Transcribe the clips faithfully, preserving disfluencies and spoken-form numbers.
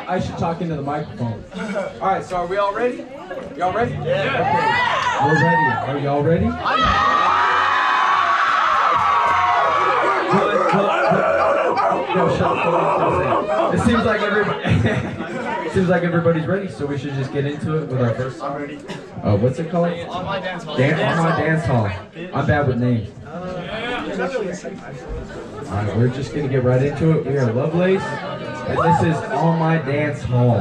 I should talk into the microphone. All right, so are we all ready? Y'all ready? Yeah. Okay. We're ready. Are y'all ready? No, shut up. It seems like everybody. It seems like everybody's ready, so we should just get into it with our first. I'm ready. Uh, what's it called? On my dance hall. Dan on my dance hall. I'm bad with names. Alright, we're just gonna get right into it. We are Lovelace, and this is On My Dance Hall.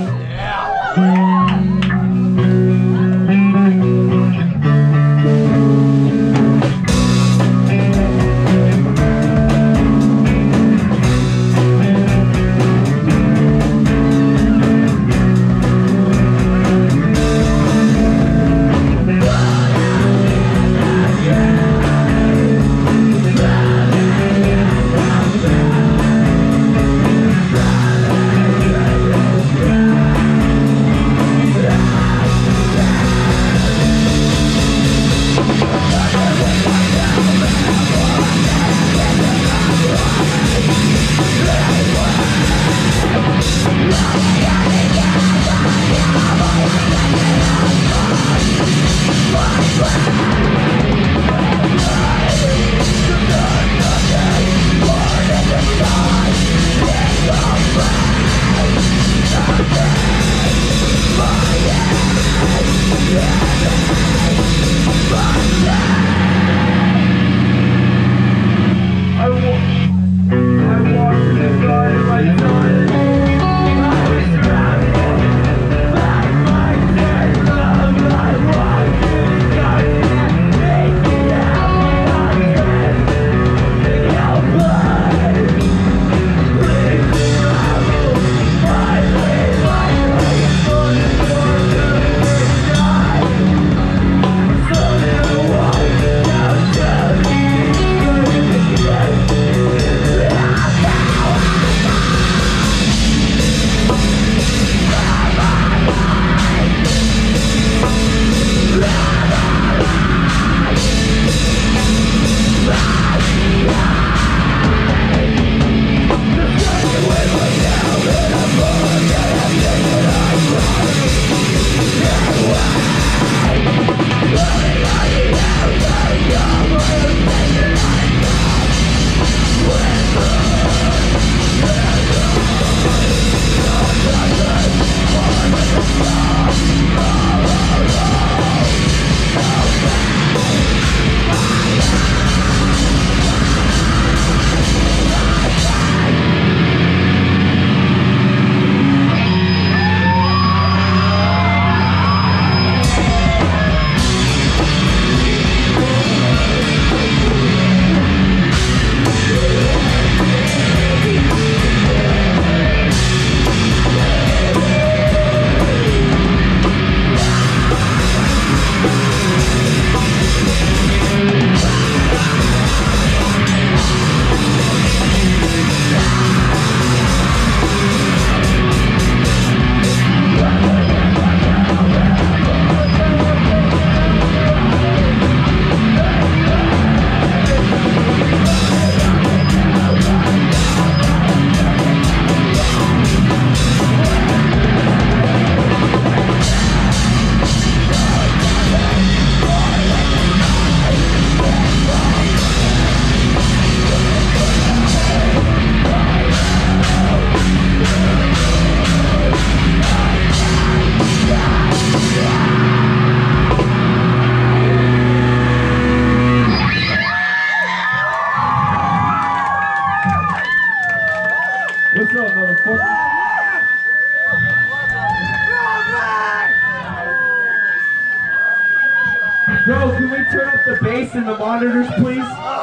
Bro, can we turn up the bass and the monitors, please?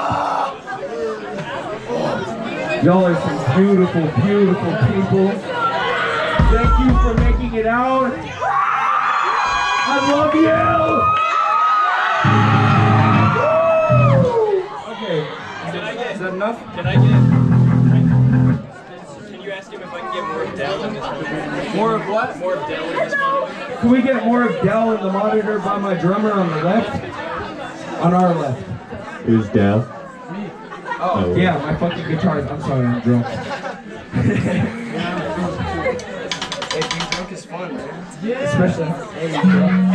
Y'all are some beautiful, beautiful people. Thank you for making it out. I love you! Okay. Can I get, is that enough? Can I get, can you ask him if I can get more of Dell in this monitor? More of what? More of Dell in this monitor. Can we get more of Dell in the monitor by my drummer on the left? On our left. Who's Dell? Me. Oh, yeah, my fucking guitars. I'm sorry, I'm drunk. is fun, man. Yeah. Especially on stage, bro. I'm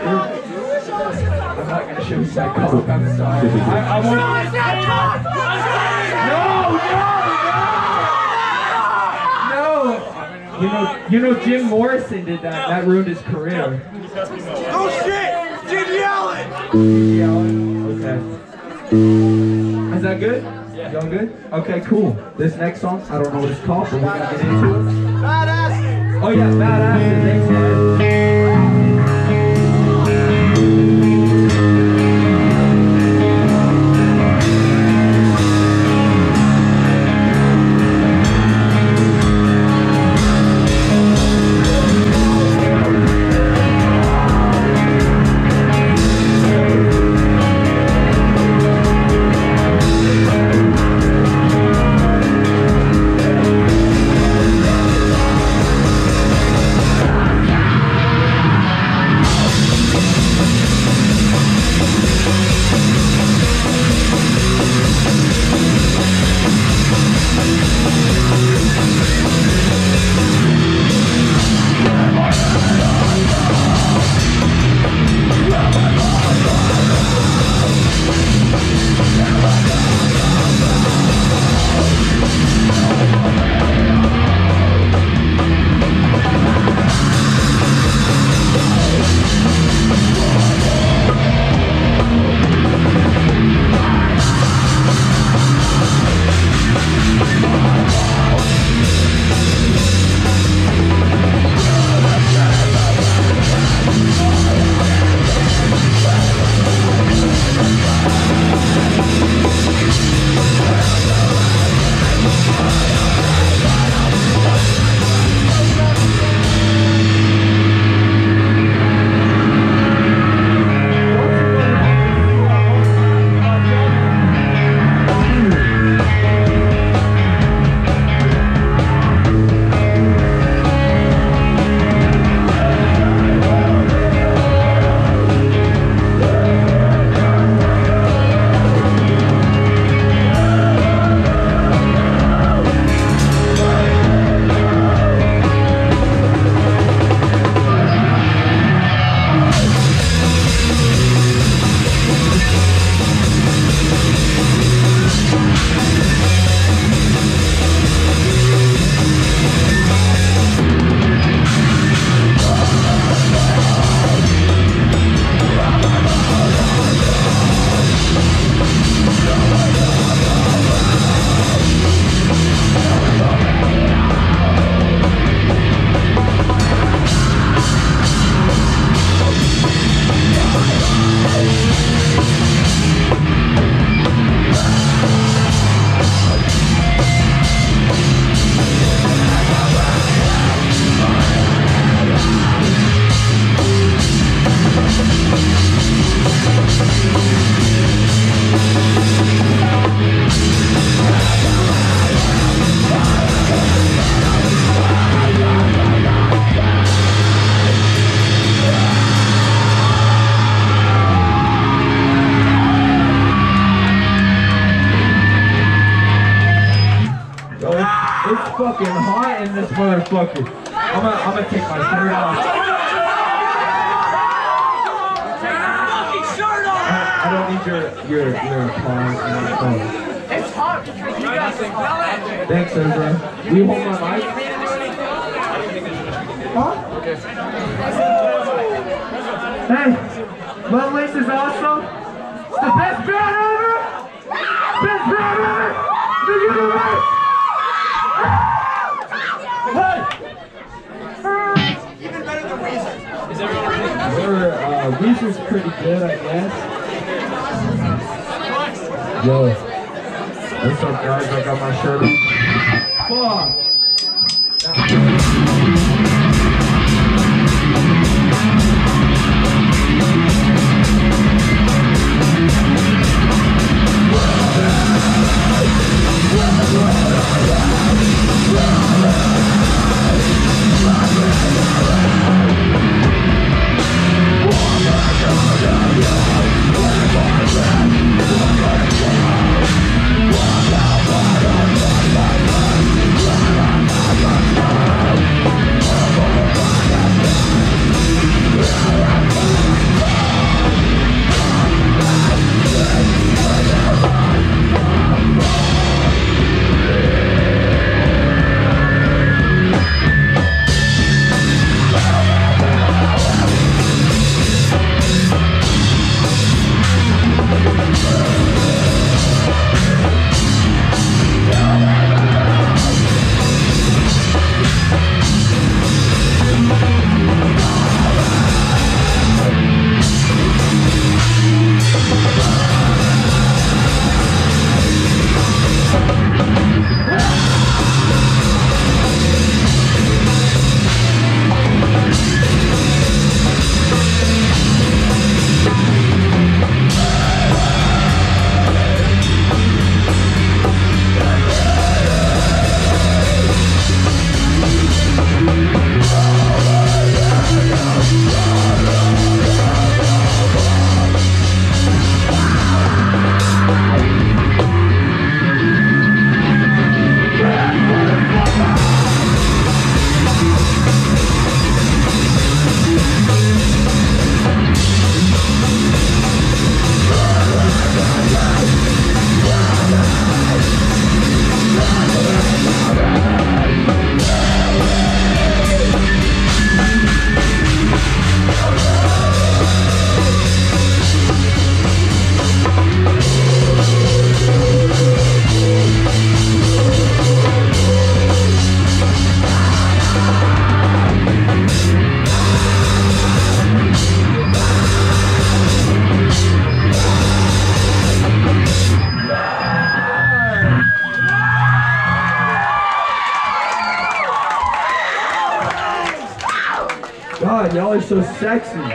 not gonna show you that cover. I'm sorry. I, I want no, no, no. You know, you know, Jim Morrison did that. That ruined his career. Oh shit! Jim Yellen! Jim Yellen. Okay. Is that good? Yeah. Y'all good? Okay, cool. This next song, I don't know what it's called, but we're gonna get into it. Badass! Oh yeah, badass. Thanks, man. Fucking hot in this motherfucker. I'm gonna, I'm gonna take my shirt off. I, I don't need your your your applause. It's hot because you guys smell it. Thanks, Ezra. Will you hold my mic? Huh? Okay. Hey, Lovelace is awesome. It's the best band ever. Best band ever. The universe. Even better than Weezer. Is everyone ready? We're, uh, Weezer's pretty good, I guess. Yo. What's up, guys? I got my shirt on. Fuck. Wow. god, y'all are so sexy. You're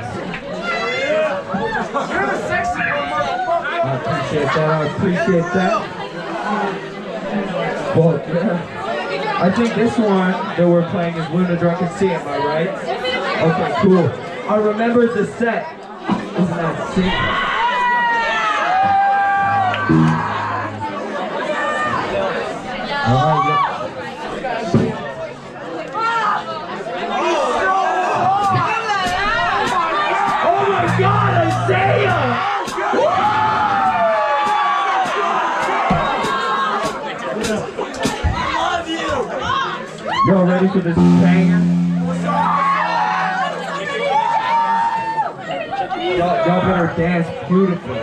the sexy motherfucker. I appreciate that, I appreciate that. Well, yeah. I think this one that we're playing is Luna Drunken Sea, am I right? Okay, cool. I remember the set. Isn't that sick? Alright, yeah. Oh my god, Isaiah! Y'all ready for this banger? Y'all better dance beautifully.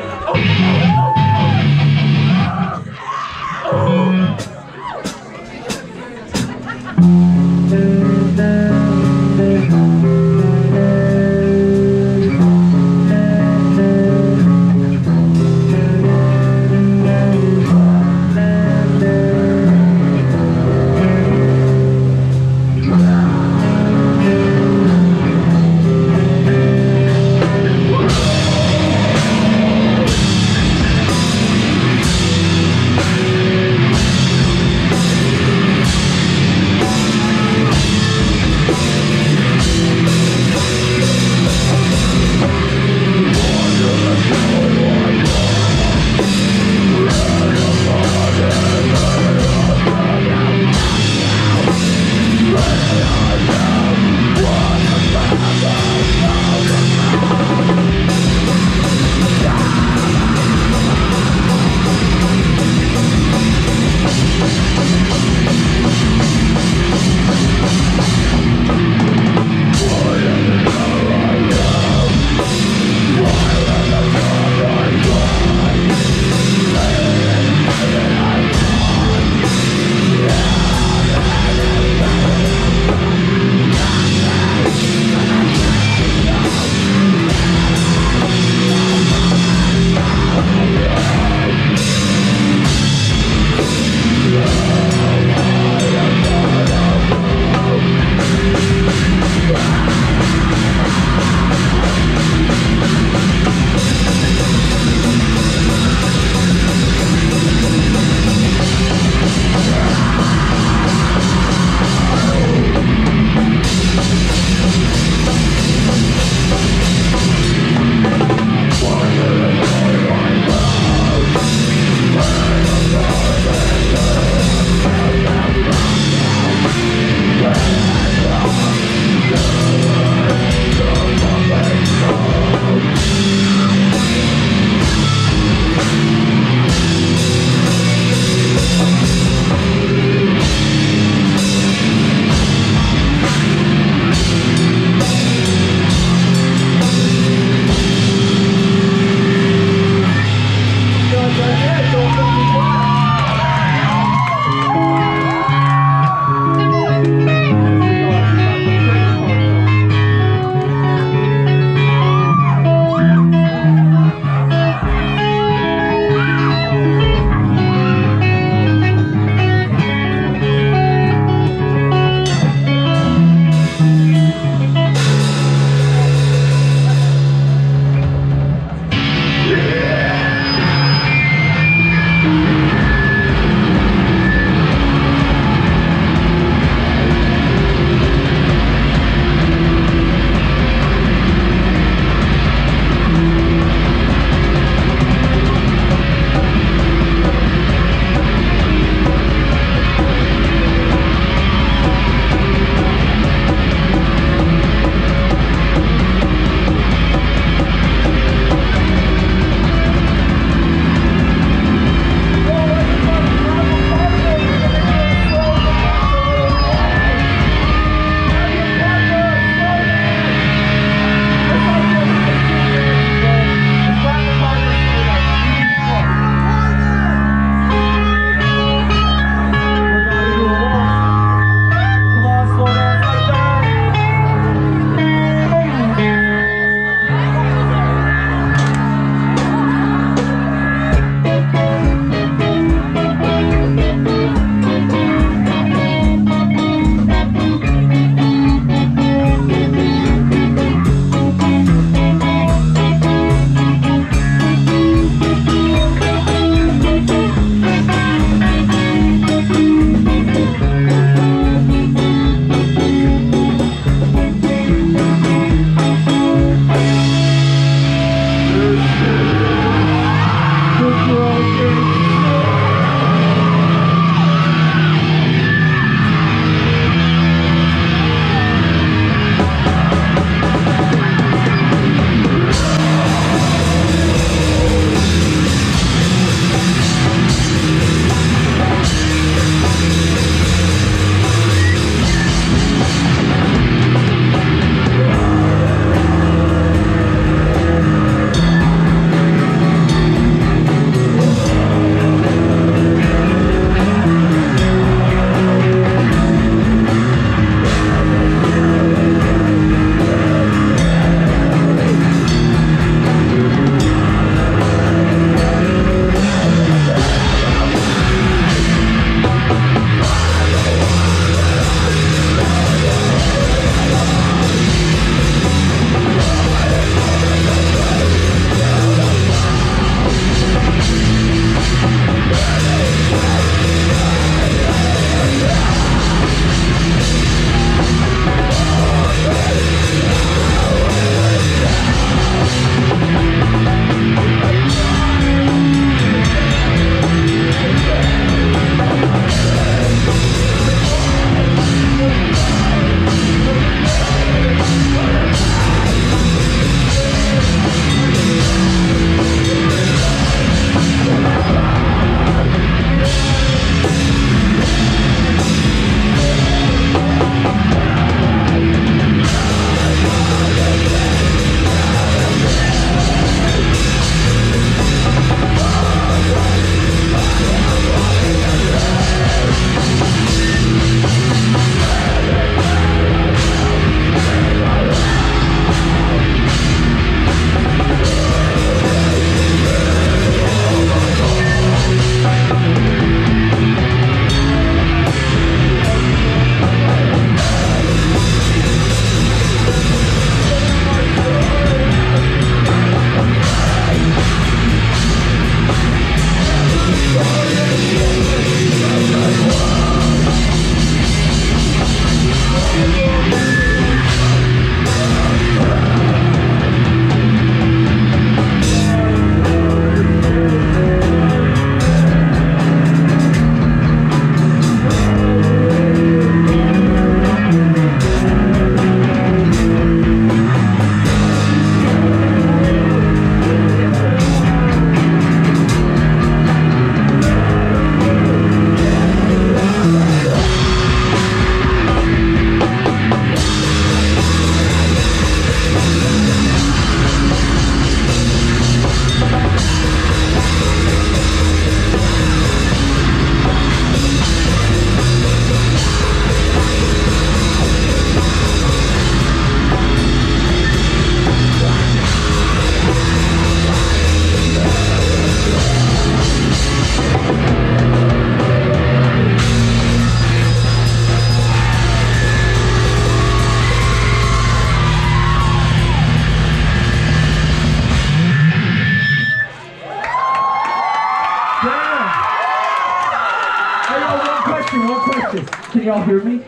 y'all hear me?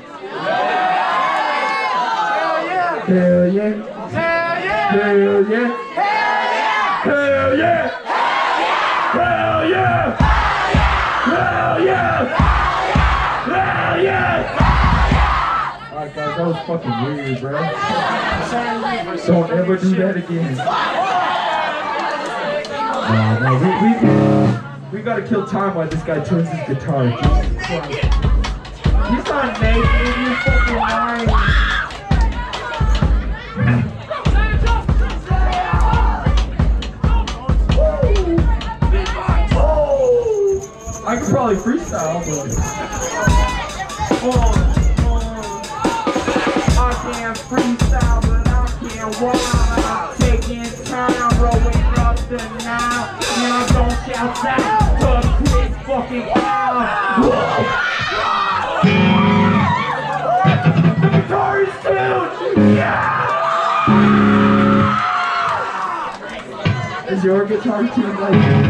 Hell yeah! Hell yeah! Hell yeah! Hell yeah! Hell yeah! Hell yeah! Hell yeah! Alright guys, that was fucking weird, bro. Don't ever do that again. Nah, no, we, we, we gotta kill time while this guy turns his guitar. Jesus Christ. He's not naked, you're fucking lying. I could probably freestyle, but oh, oh. I can't freestyle, but I can walk. I'm taking time, rolling up the now. Now don't shout out, cause quit fucking out. The guitar is tuned! Yeah! Is your guitar tuned like that?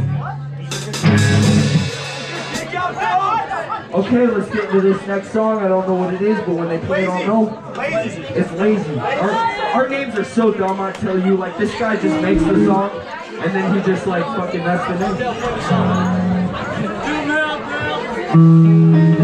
Okay, let's get into this next song. I don't know what it is, but when they play it, I'll know. Lazy. It's Lazy. Our, our names are so dumb, I tell you. Like, this guy just makes the song, and then he just, like, fucking, that's the name.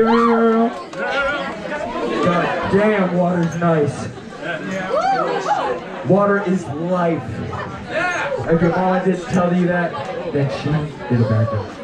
girl. God damn, water's nice. Water is life. If your mama didn't tell you that, then she did a bad job.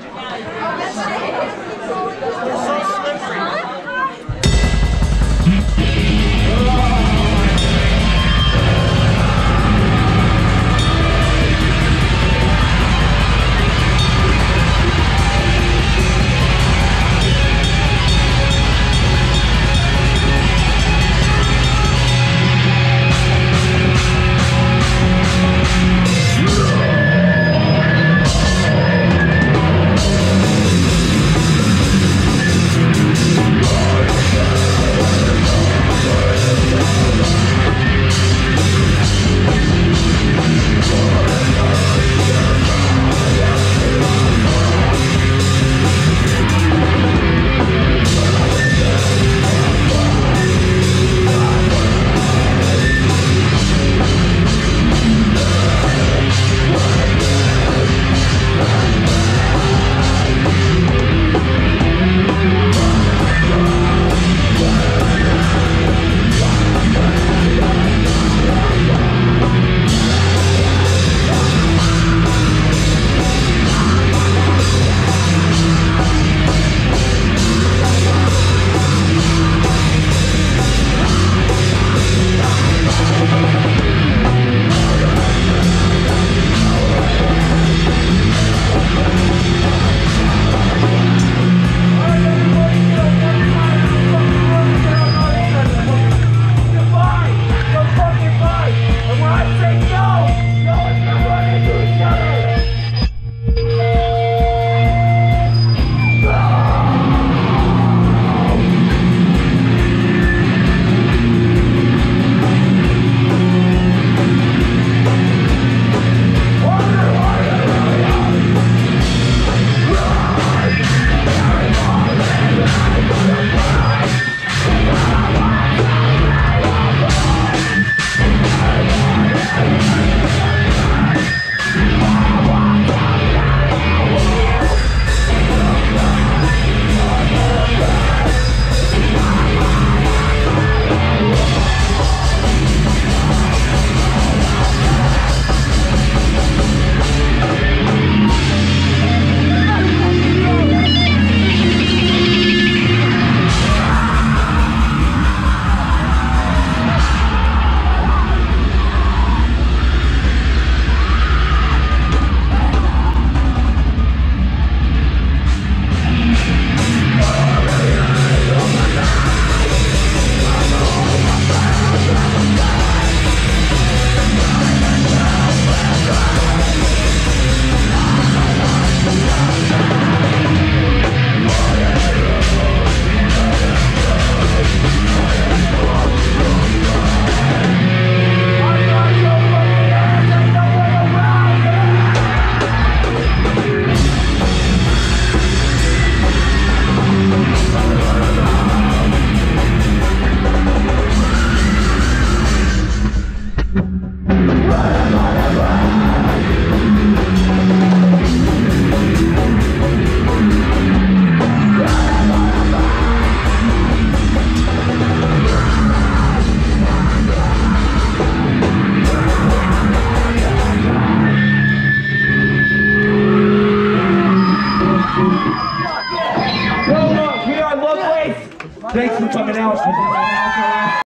Thanks for coming out.